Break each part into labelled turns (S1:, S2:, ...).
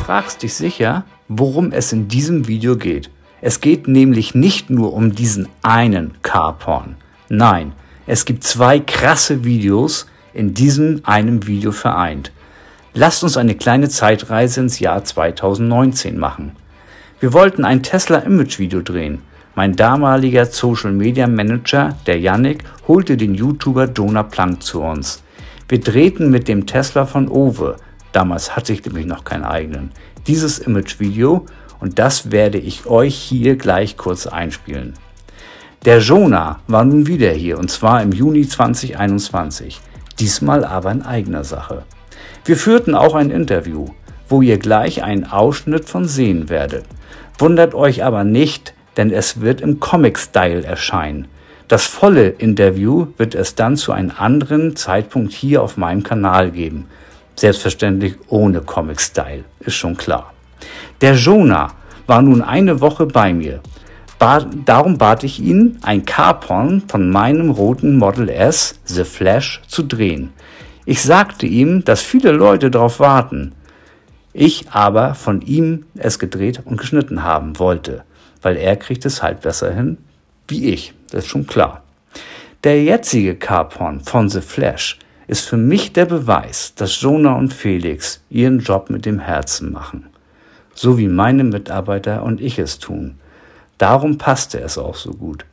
S1: fragst dich sicher, worum es in diesem Video geht. Es geht nämlich nicht nur um diesen einen Carporn. Nein, es gibt zwei krasse Videos in diesem einen Video vereint. Lasst uns eine kleine Zeitreise ins Jahr 2019 machen. Wir wollten ein Tesla-Image-Video drehen. Mein damaliger Social-Media-Manager, der Yannick, holte den YouTuber Jonah Plank zu uns. Wir drehten mit dem Tesla von Owe, damals hatte ich nämlich noch keinen eigenen, dieses Image-Video und das werde ich euch hier gleich kurz einspielen. Der Jonah war nun wieder hier und zwar im Juni 2021, diesmal aber in eigener Sache. Wir führten auch ein Interview, wo ihr gleich einen Ausschnitt von sehen werdet. Wundert euch aber nicht, denn es wird im Comic-Style erscheinen. Das volle Interview wird es dann zu einem anderen Zeitpunkt hier auf meinem Kanal geben. Selbstverständlich ohne Comic-Style, ist schon klar. Der Jonah war nun eine Woche bei mir. Darum bat ich ihn, ein Carporn von meinem roten Model S, The Flash, zu drehen. Ich sagte ihm, dass viele Leute darauf warten. Ich aber von ihm es gedreht und geschnitten haben wollte, weil er kriegt es halt besser hin wie ich, das ist schon klar. Der jetzige Carporn von The Flash ist für mich der Beweis, dass Jonah und Felix ihren Job mit dem Herzen machen. So wie meine Mitarbeiter und ich es tun. Darum passte es auch so gut.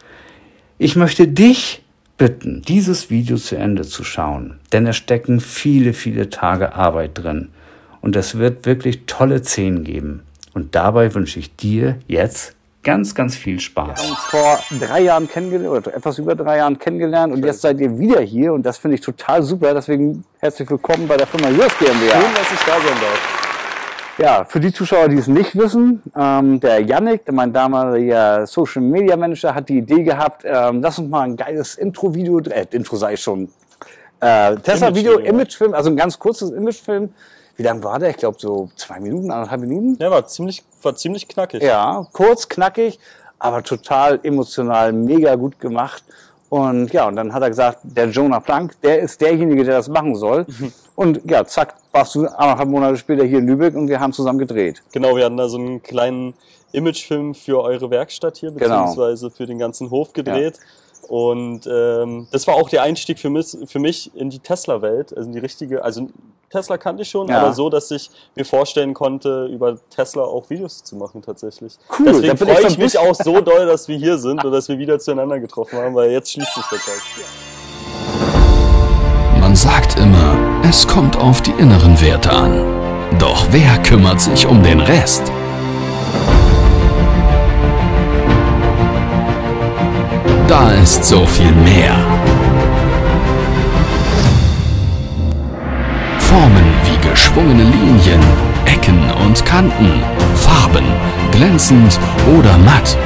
S1: Ich möchte dich bitten, dieses Video zu Ende zu schauen, denn es stecken viele, viele Tage Arbeit drin und es wird wirklich tolle Szenen geben. Und dabei wünsche ich dir jetzt ganz, ganz viel Spaß.
S2: Wir haben uns vor 3 Jahren kennengelernt, oder etwas über 3 Jahren kennengelernt und jetzt seid ihr wieder hier und das finde ich total super. Deswegen herzlich willkommen bei der Firma Jörs GmbH.
S3: Schön, dass ich da sein darf.
S2: Ja, für die Zuschauer, die es nicht wissen, der Yannick, mein damaliger Social Media Manager, hat die Idee gehabt, lass uns mal ein geiles Intro-Video, Intro sage ich schon, Tesla-Video, Imagefilm, also ein ganz kurzes Imagefilm. Wie lang war der? Ich glaube so 2 Minuten, 1,5 Minuten.
S3: Ja, war ziemlich knackig.
S2: Ja, kurz, knackig, aber total emotional, mega gut gemacht. Und ja, und dann hat er gesagt, der Jonah Plank, der ist derjenige, der das machen soll. Und ja, zack, warst du 1,5 Monate später hier in Lübeck und wir haben zusammen gedreht.
S3: Genau, wir hatten da so einen kleinen Imagefilm für eure Werkstatt hier, beziehungsweise für den ganzen Hof gedreht. Ja. Und das war auch der Einstieg für mich in die Tesla-Welt, also in die richtige, also Tesla kannte ich schon, aber so, dass ich mir vorstellen konnte, über Tesla auch Videos zu machen tatsächlich.
S2: Cool,
S3: deswegen freue ich mich auch so doll, dass wir hier sind und dass wir wieder zueinander getroffen haben, weil jetzt schließt sich der Kreis.
S4: Man sagt immer, es kommt auf die inneren Werte an. Doch wer kümmert sich um den Rest? Da ist so viel mehr. Formen wie geschwungene Linien, Ecken und Kanten, Farben, glänzend oder matt.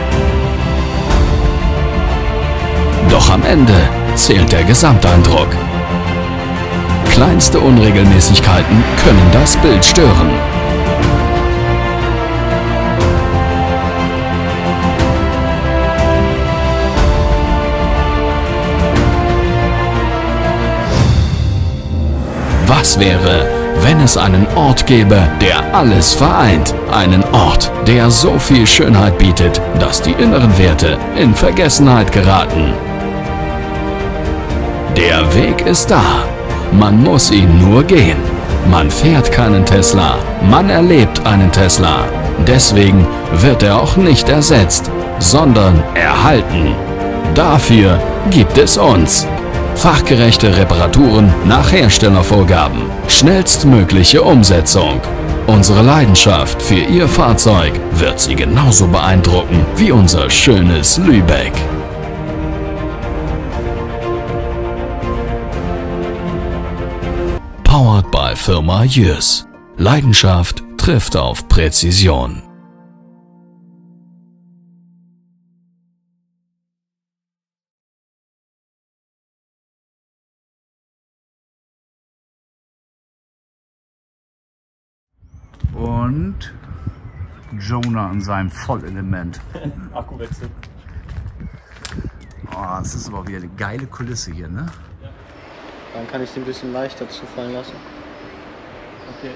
S4: Doch am Ende zählt der Gesamteindruck. Kleinste Unregelmäßigkeiten können das Bild stören. Was wäre, wenn es einen Ort gäbe, der alles vereint? Einen Ort, der so viel Schönheit bietet, dass die inneren Werte in Vergessenheit geraten. Der Weg ist da. Man muss ihn nur gehen. Man fährt keinen Tesla, man erlebt einen Tesla. Deswegen wird er auch nicht ersetzt, sondern erhalten. Dafür gibt es uns. Fachgerechte Reparaturen nach Herstellervorgaben. Schnellstmögliche Umsetzung. Unsere Leidenschaft für Ihr Fahrzeug wird Sie genauso beeindrucken wie unser schönes Lübeck. Powered by Firma Jörs. Leidenschaft trifft auf Präzision.
S1: Und Jonah in seinem Vollelement.
S3: Akkuwechsel.
S1: Oh, das ist aber wieder eine geile Kulisse hier, ne?
S5: Dann kann ich sie ein bisschen leichter zufallen lassen.
S3: Okay,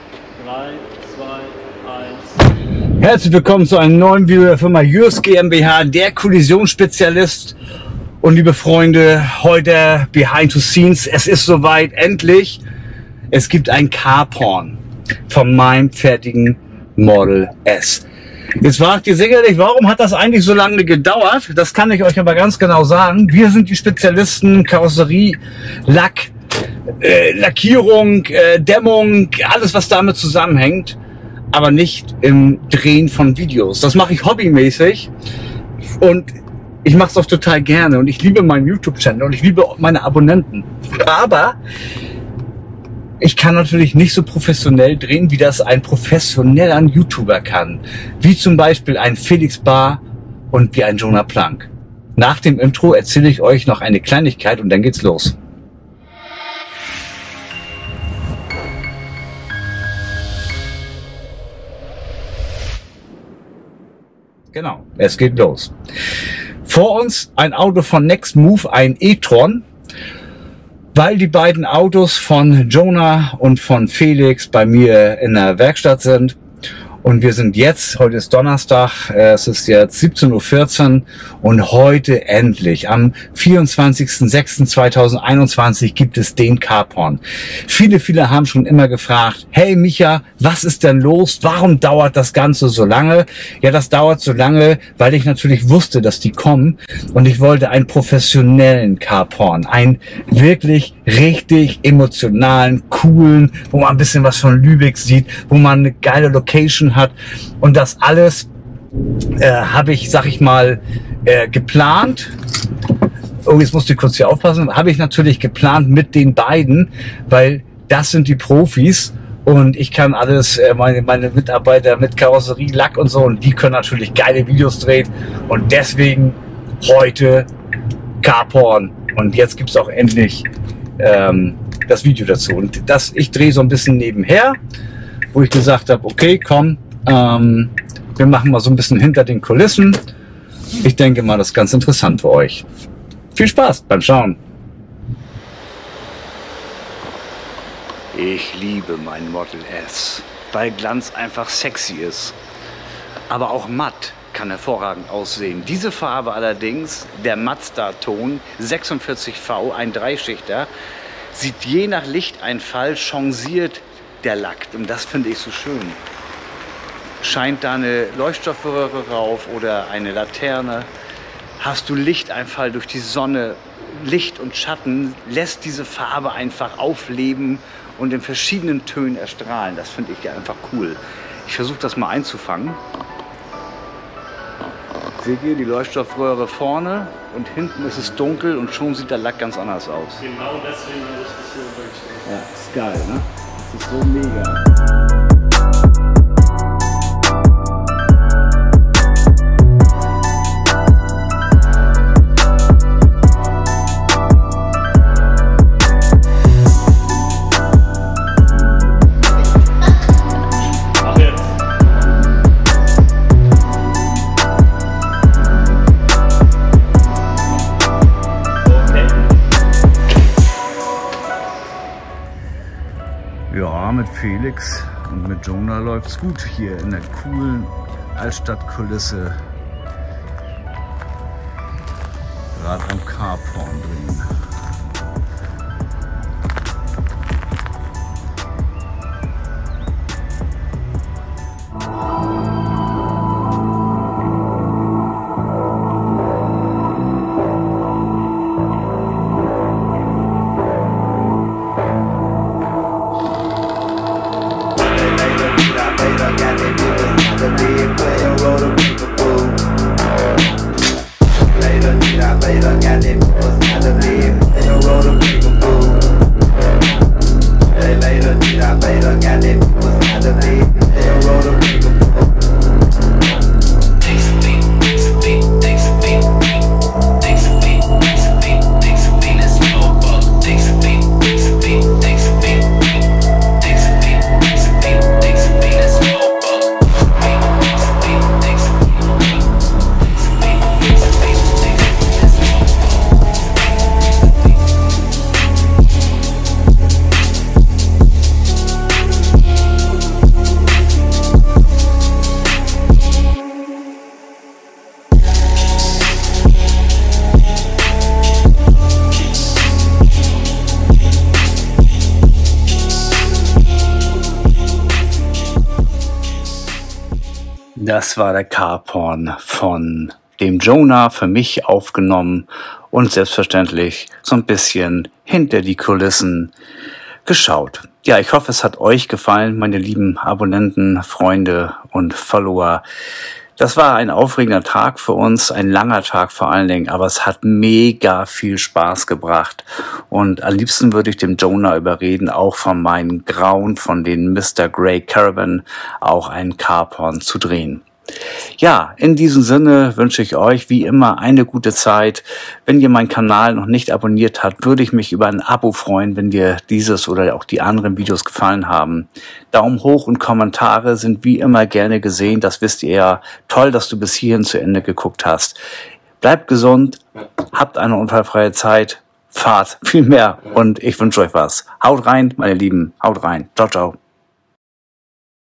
S3: 3, 2, 1.
S1: Herzlich willkommen zu einem neuen Video der Firma Jürs GmbH, der Kollisionsspezialist. Und liebe Freunde, heute Behind the Scenes. Es ist soweit, endlich. Es gibt ein Carporn von meinem fertigen Model S. Jetzt fragt ihr sicherlich, warum hat das eigentlich so lange gedauert? Das kann ich euch aber ganz genau sagen. Wir sind die Spezialisten, Karosserie, Lack, Lackierung, Dämmung, alles was damit zusammenhängt, aber nicht im Drehen von Videos. Das mache ich hobbymäßig und ich mache es auch total gerne und ich liebe meinen YouTube-Channel und ich liebe meine Abonnenten. Aber ich kann natürlich nicht so professionell drehen, wie das ein professioneller YouTuber kann. Wie zum Beispiel ein Felix Bahr und wie ein Jonah Plank. Nach dem Intro erzähle ich euch noch eine Kleinigkeit und dann geht's los. Genau, es geht los. Vor uns ein Auto von Next Move, ein e-tron. Weil die beiden Autos von Jonah und von Felix bei mir in der Werkstatt sind. Und wir sind jetzt, heute ist Donnerstag, es ist jetzt 17:14 Uhr und heute endlich, am 24.06.2021 gibt es den Carporn. Viele haben schon immer gefragt, hey Micha, was ist denn los? Warum dauert das Ganze so lange? Ja, das dauert so lange, weil ich natürlich wusste, dass die kommen und ich wollte einen professionellen Carporn, einen wirklich richtig emotionalen, coolen, wo man ein bisschen was von Lübeck sieht, wo man eine geile Location hat und das alles habe ich, sag ich mal, geplant. Oh, jetzt musst du kurz hier aufpassen. Habe ich natürlich geplant mit den beiden, weil das sind die Profis und ich kann alles, meine Mitarbeiter mit Karosserie, Lack und so und die können natürlich geile Videos drehen und deswegen heute Carporn und jetzt gibt's auch endlich das Video dazu und ich drehe so ein bisschen nebenher, wo ich gesagt habe, okay, komm, wir machen mal so ein bisschen hinter den Kulissen. Ich denke mal, das ist ganz interessant für euch. Viel Spaß beim Schauen. Ich liebe mein Model S, weil Glanz einfach sexy ist. Aber auch matt kann hervorragend aussehen. Diese Farbe allerdings, der Mazda-Ton 46V, ein Dreischichter, sieht je nach Lichteinfall changiert der Lack. Und das finde ich so schön. Scheint da eine Leuchtstoffröhre rauf oder eine Laterne, hast du Lichteinfall durch die Sonne, Licht und Schatten, lässt diese Farbe einfach aufleben und in verschiedenen Tönen erstrahlen. Das finde ich einfach cool. Ich versuche das mal einzufangen. Seht ihr die Leuchtstoffröhre vorne und hinten ist es dunkel und schon sieht der Lack ganz anders aus.
S3: Genau deswegen habe ich das hier übergestellt.
S1: Ja, ist geil, ne? Das ist so mega. Ja, mit Felix und mit Jonah läuft's gut hier in der coolen Altstadtkulisse. Gerade am Carporn drehen. Das war der Carporn von dem Jonah, für mich aufgenommen und selbstverständlich so ein bisschen hinter die Kulissen geschaut. Ja, ich hoffe, es hat euch gefallen, meine lieben Abonnenten, Freunde und Follower. Das war ein aufregender Tag für uns, ein langer Tag vor allen Dingen, aber es hat mega viel Spaß gebracht. Und am liebsten würde ich dem Jonah überreden, auch von meinen Grauen, von den Mr. Grey Caravan, auch einen Carporn zu drehen. Ja, in diesem Sinne wünsche ich euch wie immer eine gute Zeit. Wenn ihr meinen Kanal noch nicht abonniert habt, würde ich mich über ein Abo freuen, wenn dir dieses oder auch die anderen Videos gefallen haben. Daumen hoch und Kommentare sind wie immer gerne gesehen, das wisst ihr ja. Toll, dass du bis hierhin zu Ende geguckt hast. Bleibt gesund, habt eine unfallfreie Zeit, fahrt viel mehr und ich wünsche euch was. Haut rein, meine Lieben, haut rein. Ciao, ciao.